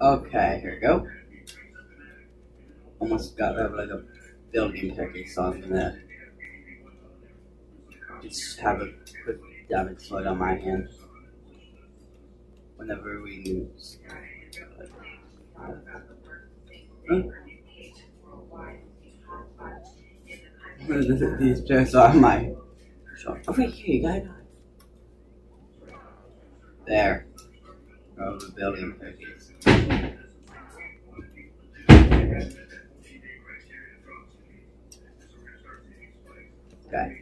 Okay, here we go. Almost got rid of like a building turkey, so I'm gonna just have a quick damage load on my hand whenever we use. These players are my shot. Over here, you got it. There. Oh, the building turkeys. Okay.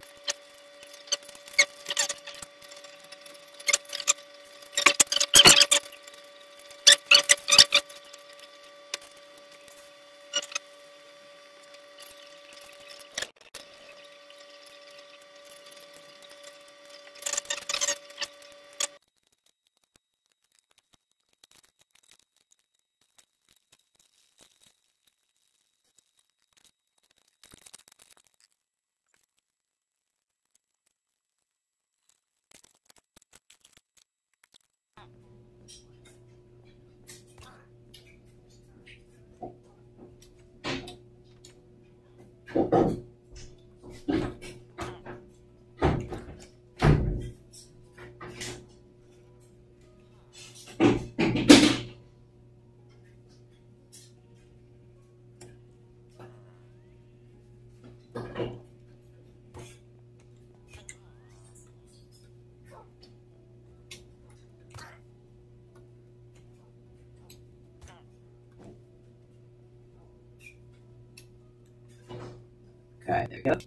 Okay, there we go.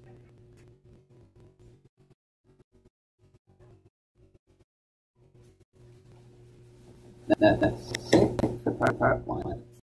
That's it for part one.